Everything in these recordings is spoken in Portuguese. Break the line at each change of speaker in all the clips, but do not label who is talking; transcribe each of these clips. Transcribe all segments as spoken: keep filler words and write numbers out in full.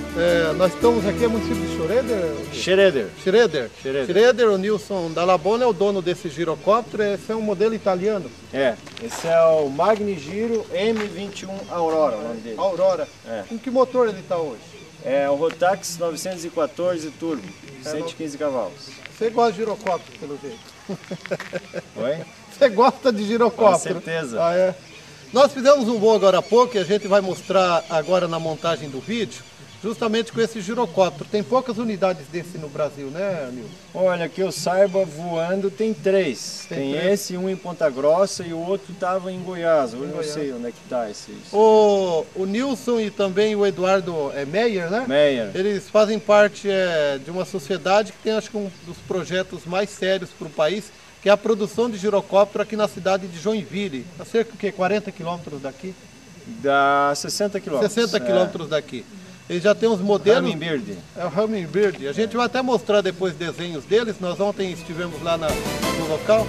É, nós estamos aqui no município de Schroeder?
Schroeder.
Schroeder.
Schroeder.
Schroeder, o Nilson Dallabona é o dono desse girocóptero, esse é um modelo italiano.
É, esse é o Magni Giro M vinte e um Aurora, o nome dele.
Aurora.
É.
Com que motor ele está hoje?
É o Rotax novecentos e quatorze Turbo, cento e quinze cavalos.
Você gosta de girocóptero, pelo jeito?
Oi?
Você gosta de girocóptero?
Com certeza.
Ah, é. Nós fizemos um voo agora há pouco e a gente vai mostrar agora na montagem do vídeo, justamente com esse girocóptero. Tem poucas unidades desse no Brasil, né, Nilson?
Olha, que eu saiba, voando tem três. Tem,
Tem
tem
três.
esse, um em Ponta Grossa e o outro estava em Goiás. Eu não
Goiás.
sei onde é que está esse. esse.
O, o Nilson e também o Eduardo é, Meyer, né?
Meyer.
Eles fazem parte é, de uma sociedade que tem, acho que, um dos projetos mais sérios para o país, que é a produção de girocóptero aqui na cidade de Joinville, a cerca de quarenta quilômetros daqui,
Dá sessenta quilômetros.
sessenta quilômetros daqui. Eles já têm uns modelos.
Hummingbird.
É o Hummingbird. A gente vai até mostrar depois desenhos deles. Nós ontem estivemos lá na, no local.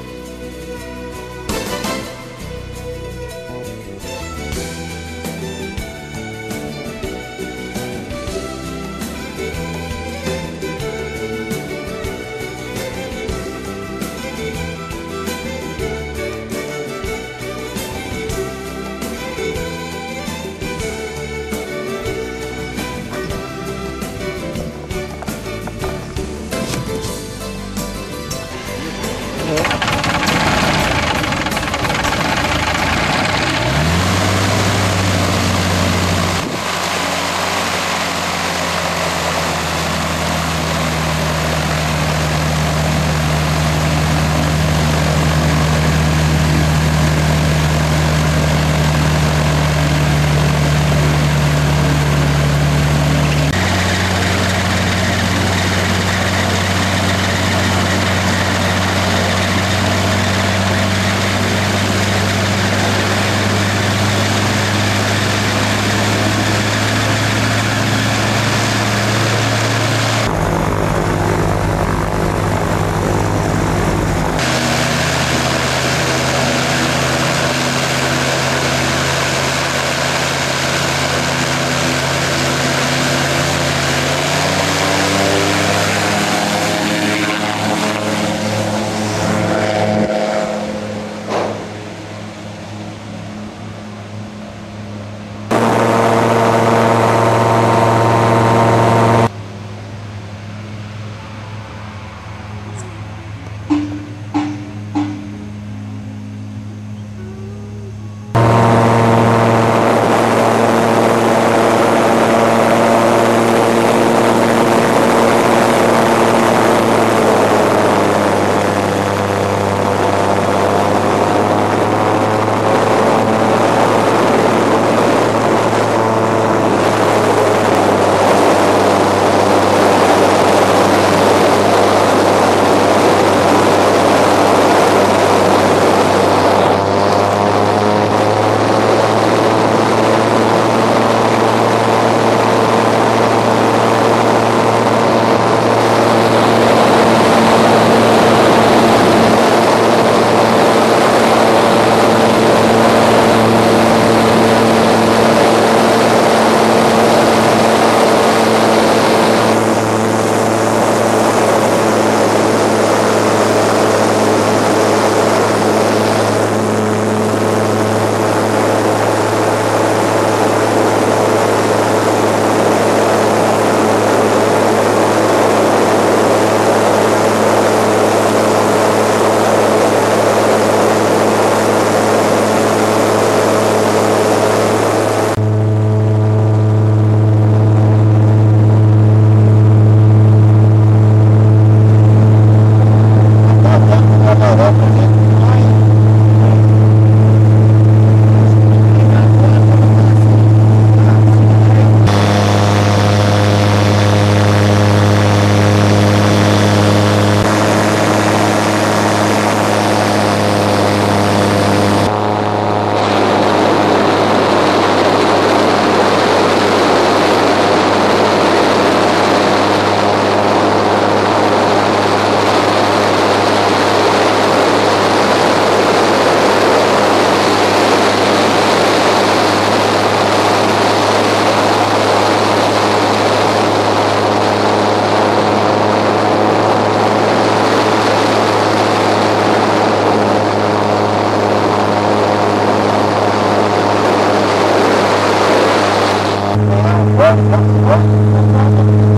Thank you.